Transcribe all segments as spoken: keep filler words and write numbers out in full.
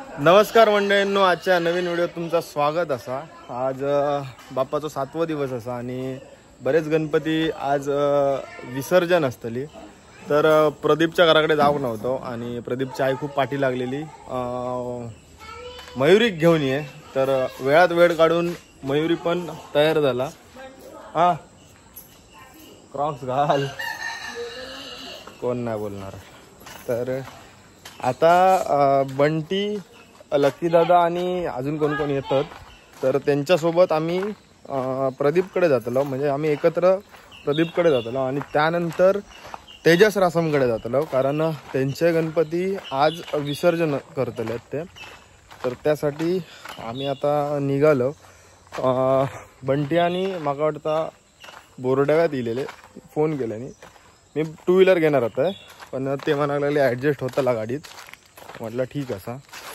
नमस्कार मंडळींनो, आजच्या नवीन व्हिडिओ तुमचं स्वागत असा। आज बाप्पाचा सातवा दिवस असा आणि बरेच गणपती आज विसर्जन असतली। तर प्रदीपच्या घराकडे जाऊ नव्हतो आणि प्रदीपची आई खूप पाठी लागलेली मयुरी घेऊन ये, तर वेळात वेळ काढून मयुरी पण तयार झाला। हा क्रॉक्स घाल, कोण नाही बोलणार। तर आता बंटी, लकी दादा आणि अजून कोण कोण येतात, तर त्यांच्यासोबत आम्ही प्रदीपकडे जातलो, म्हणजे आम्ही एकत्र प्रदीपकडे जातलो आणि त्यानंतर तेजस रासमकडे जातलो, कारण त्यांचे गणपती आज विसर्जन करतले ते। तर त्यासाठी आम्ही आता निघालो। बंटी आणि माका वाटता बोरड्याव्यात इलेले फोन केल्याने मी टू व्हीलर घेणार होतं, पण ते म्हणायला लागले ॲडजस्ट होतं गाडीत। म्हटलं ठीक असा,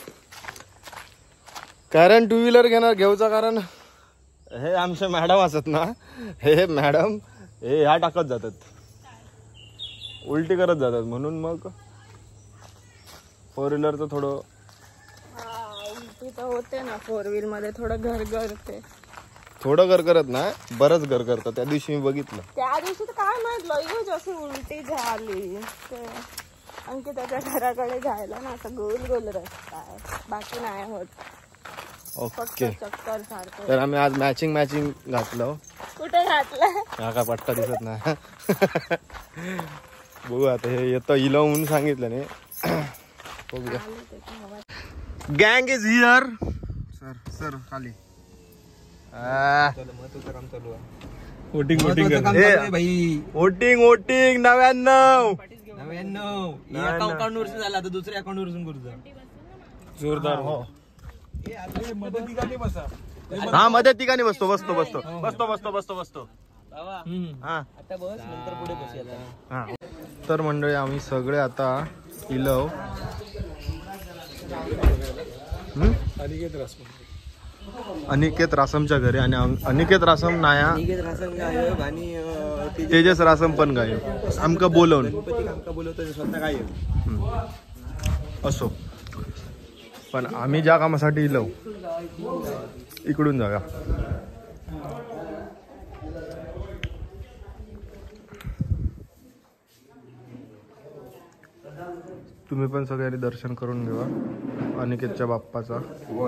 कारण टू व्हीलर घेणार घेऊचा कारण हे आमचे मॅडम असत ना, हे मॅडम हे ह्या टाकत जातात, उलटी करत जातात, म्हणून मग फोर व्हीलरचं थोडं उलटी तर होते ना, फोर व्हीलर मध्ये थोडं घर करते, थोडं घर करत ना, बरंच घर करतं। त्या दिवशी मी बघितलं, त्या दिवशी तर काय माहित लई जशी उलटी झाली ते आणखी त्याच्या घराकडे जायला ना असं गोल गोल रस्ता आहे, बाकी नाही होत। ओके, चक्कर सारखं। तर आम्ही आज मॅचिंग मॅचिंग घातलं। कुठे घातलं? हा काय पट्टा दिसत नाही। बघू आता, हे येतं इलो म्हणून सांगितलं नाही, बघूया। गँग इज हिअर। सर सर खाली वोटिंग वोटिंग वोटिंग वोटिंग नव्याण्णव नव्याण्णव अकाउंट वरसून झाला, आता दुसऱ्या अकाउंट वरसून करू जोरदार। हो हा, मध्ये ठिकाणी बसतो बसतो बसतो बसतो बसतो बसतो बसतो हा आता बस, नंतर पुढे बसूया। हा, तर मंडळी आम्ही सगळे आता इलव अनिकेत रासमच्या घरी, आणि अनिकेत रासम नाया आणि तेजस रासम पण गायब आमका बोलवून आमका बोलवतो स्वतः काय असो, पण आम्ही ज्या कामासाठी इलव इकडून जागा। तुम्ही पण सगळ्यांनी दर्शन करून घेवा अनिकेतच्या बाप्पाचा।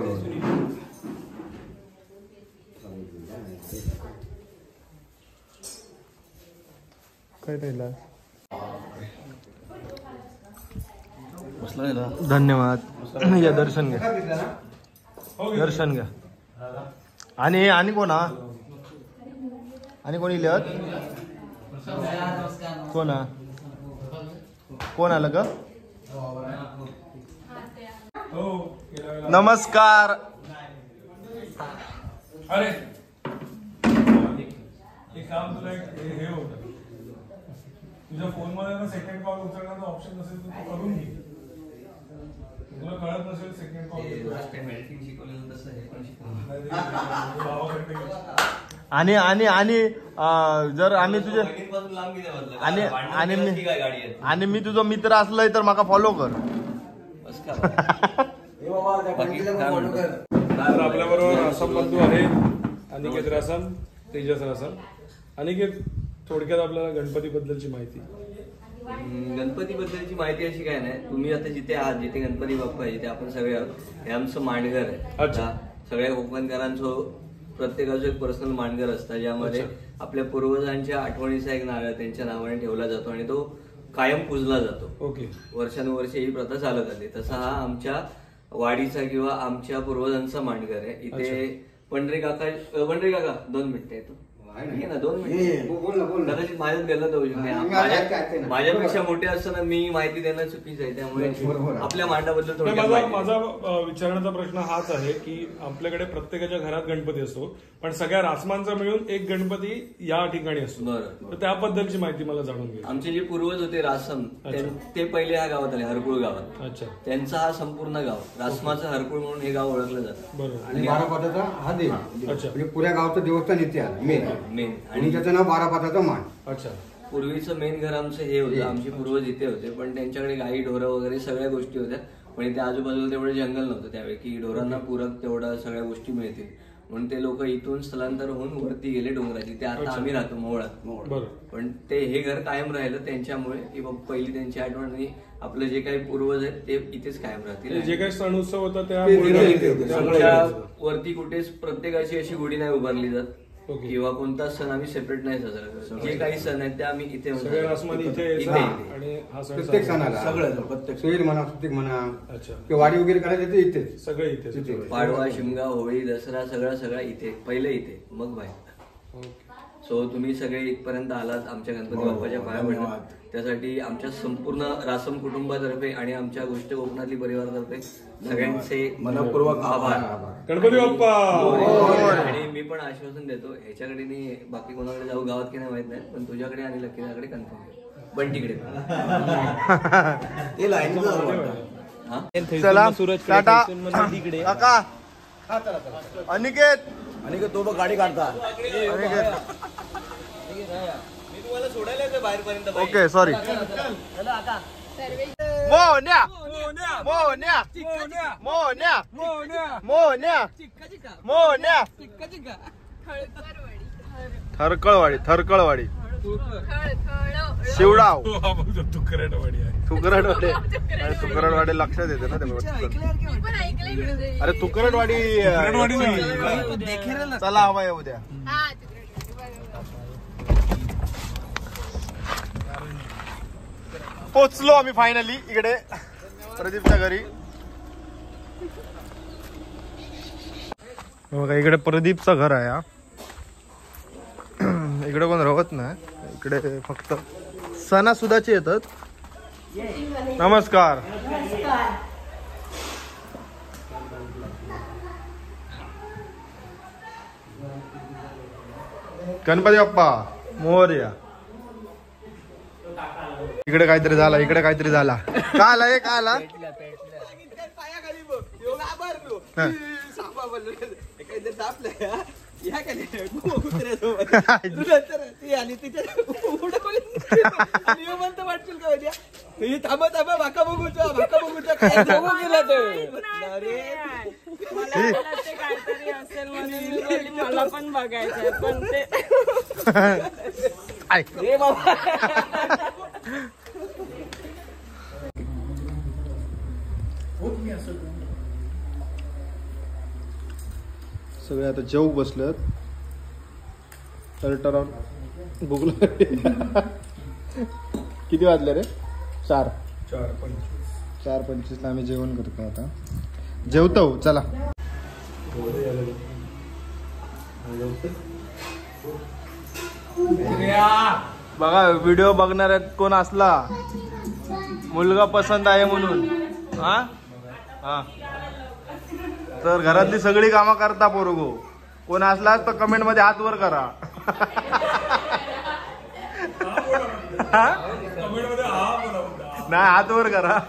काय राहिला? धन्यवाद। या दर्शन घ्या, दर्शन घ्या। आणि आणि कोणा आणि कोणी लिहत कोणा कोण आलं ग? नमस्कार। अरे एक काम, तुला हे होतं, तुझ्या फोन मध्ये ना सेकंड कॉल उचलण्याचा ऑप्शन नसेल तर तू करून घे। तुला कळत नसेल सेकंड कॉल शिकवलेलं तसं हे पण शिकवलं। आणि आणि आणि जर आम्ही तुझे आणि आणि मी आणि मी तुझा मित्र असलोय तर माका फॉलो कर। तर आपल्या बरोबर रासम बंधू आहे, अनिकेत रासम, तेजस रासम। अनिकेत, थोडक्यात आपल्याला गणपती बद्दलची माहिती। गणपती बद्दलची माहिती अशी काय नाही, तुम्ही आता जिथे आहात, जिथे गणपती बाप्पा आहे जिथे आपण सगळे आहोत, हे आमचं मांडघर आहे। सगळ्या कोकणकरांचं प्रत्येकाचं एक पर्सनल मांडघर असतं, ज्यामध्ये आपल्या पूर्वजांच्या आठवणीचा एक नारळ त्यांच्या नावाने ठेवला जातो आणि तो कायम पूजला जातो। ओके, वर्षानुवर्षे ही प्रथा चालत आली। तसा हा आमच्या वाडीचा किंवा आमच्या पूर्वजांचा मांडघर आहे। इथे पंढरी काका, पंढरी काका दोन मिनिटं येतो ना, दोन मिनिट कदाचित माझ्यात गेलं तर माझ्यापेक्षा मोठे असताना मी माहिती देणं चुकीचं आहे, त्यामुळे आपल्या मांडाबद्दल माझा माझा विचारण्याचा प्रश्न हाच आहे की आपल्याकडे प्रत्येकाच्या घरात गणपती असतो, पण सगळ्या रासमांचा मिळून एक गणपती या ठिकाणी असतो। बरं, तर त्याबद्दलची माहिती मला जाणून घ्या। आमचे जे पूर्वज होते रासम, ते पहिले ह्या गावात आले, हरकुळ गावात। अच्छा, त्यांचा हा संपूर्ण गाव रासमाचं हरकुळ म्हणून हे गाव ओळखलं जातं। बरोबर, आणि बारापाटाचा हा देव, अच्छा, म्हणजे पुऱ्या गावचं देवस्थान इथे आलं मेन मेन, आणि त्याचं नाव बारापाटाचा मान। अच्छा, पूर्वीचं मेन घर आमचं हे होतं, आमचे पूर्वज इथे होते, पण त्यांच्याकडे गाई ढोरं वगैरे सगळ्या गोष्टी होत्या, पण इथे आजूबाजूला तेवढं जंगल नव्हतं त्यावेळी की ढोरांना पूरक तेवढं सगळ्या गोष्टी मिळतील, म्हणून ते लोक इथून स्थलांतर होऊन वरती गेले डोंगराची. ते आता आम्ही राहतो मोहळात, पण ते हे घर कायम राहिलं त्यांच्यामुळे की बाबा पहिली त्यांची आठवण आणि आपलं जे काही पूर्वज आहेत ते इथेच कायम राहतील. जे काही सण उत्सव होता त्या वरती कुठेच प्रत्येकाची अशी गुढी नाही उभारली जात किंवा कोणता सण आम्ही सेपरेट नाही साजरा करत. जे काही सण आहेत ते आम्ही इथे प्रत्येक सणाला सगळं प्रत्येक सोयीर म्हणा सुट्टी म्हणा किंवा वाडी वगैरे करायचं ते इथेच सगळं इथे. पाडवा, शिमगा, होळी, दसरा सगळं सगळं इथे, पहिले इथे मग बाहेर. सो तुम्ही सगळे इथपर्यंत आलात आमच्या गणपती बाप्पाच्या पाया पडलात, त्यासाठी आमच्या संपूर्ण रासम कुटुंबातर्फे आणि आमच्या गोष्ट कोकणातली परिवारातर्फे सगळ्यांचे मनपूर्वक आभार. गणपती बाप्पा. आणि मी पण आश्वासन देतो, ह्याच्याकडे नाही बाकी कोणाकडे जाऊ गावात की नाही माहित नाही, पण तुझ्याकडे आणि लकीकडे कन्फर्म पण तिकडे. चला टाटा काका. अनिकेत आणि तो गाडी काढता. Okay sorry. मोन्या मोन्या मोन्या मोन्या मोन्या थरकळवाडी थरकळवाडी शिवडाव तुकरटवाडी आहे. तुकरटवाडी तुकरटवाडी लक्षात येते ना ते. अरे तुकरटवाडी चला हवा आहे उद्या. पोचलो आम्ही फायनली इकडे प्रदीपच्या घरी. बघा इकडे प्रदीपचं घर आहे. इकडे कोण राहत नाही, इकडे फक्त सणासुदाचे येतात. नमस्कार. गणपती बाप्पा मोरया. इकडे काहीतरी झाला, इकडे काहीतरी झाला. का आला हे का आला? थांबा थांबा भाका बघूचा भाका बघूचा काय काहीतरी असेल म्हणून मला पण बघायचंय, पण ते सगळे आता जेवू बसलेत. तर भूक किती वाजले रे? चार चार पंचवीस चार पंचवीस ला आम्ही जेवण करतो. आता जेवतो चला. बघा व्हिडिओ बघणाऱ्यात कोण असला मुलगा पसंत आहे म्हणून हा हा तर घरातली सगळी कामं करता पोरगो. कोण असलाच तर कमेंट मध्ये हात वर करा. नाही हात वर करा.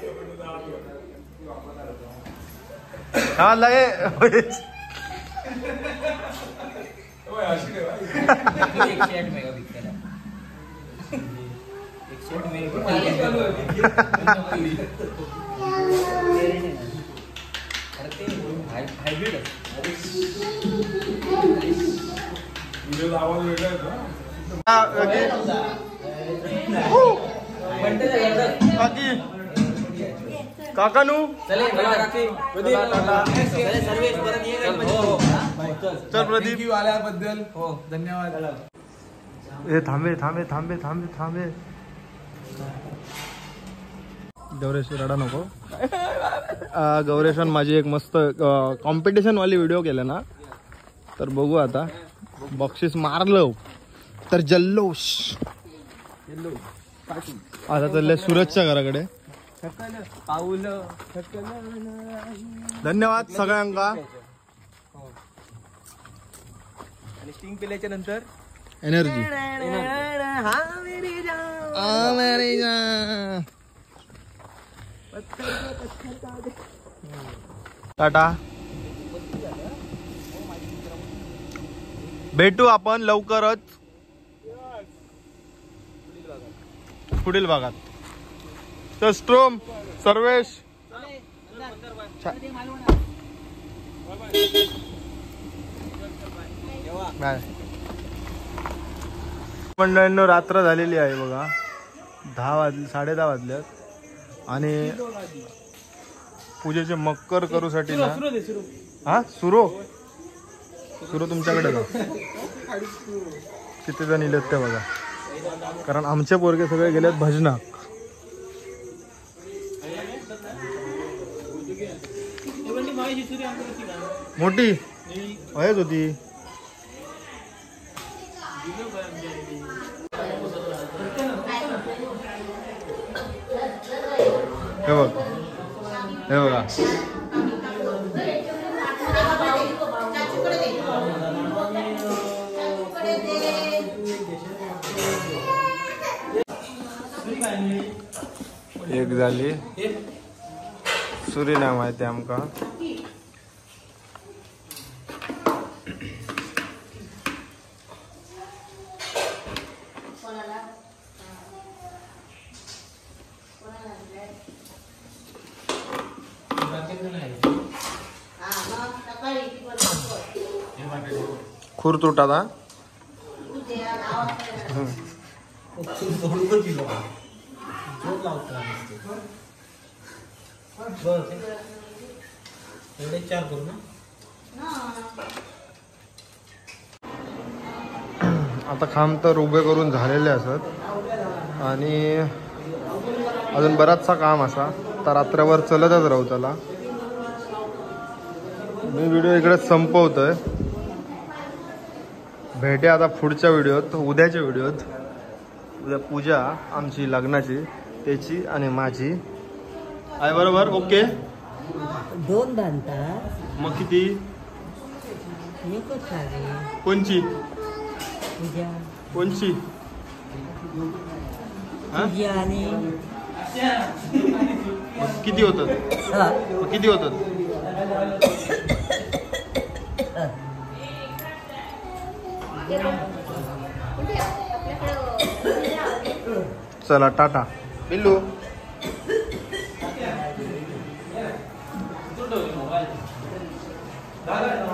हा लय काकानू चल प्रदीप आल्याबद्दल हो धन्यवाद. हे थांबे थांबे थांबे थांबे थांबे गौरेश रडा नको. गौरेशन माझी एक मस्त कॉम्पिटिशन वाली व्हिडिओ केला ना, तर बघू आता बक्षीस मारलं तर जल्लोष. आता चाललंय सूरजच्या घराकडे. धन्यवाद सगळ्यांका. आणि स्टिंग पिल्याच्या नंतर एनर्जी टाटा. भेटू आपण लवकरच पुढील भागात. तर स्ट्रोम सर्वेश बाय मंडळींनो, रात्र झालेली आहे बघा. दहा वाजले, साडे दहा वाजल्यात आणि पूजेचे मक्कर करूसाठी ना हा सुरो सुरो तुमच्याकडे का किती जण इलेत ते बघा, कारण आमचे पोरगे सगळे गेलेत भजनाक. मोठी वयच होती. हे बघ हे बघा एक झाली सुरीनाम आहे ते आमका. खूर तुटाता आता खांब तर उभे करून झालेले असत आणि अजून बराचसा काम असा तर रात्रभर चलतच राहू. त्याला मी व्हिडिओ इकडेच संपवतोय. भेटे आता पुढच्या व्हिडिओत, उद्याच्या व्हिडिओत. उद्या पूजा आमची लग्नाची, त्याची आणि माझी आहे बरोबर. ओके दोन बांधतात मग किती एकच आहे कोणची पूजा कोणची हा? पूजा आणि मग किती होतात हा. मग किती होतात चला टाटा बिल्लू. मोबाईल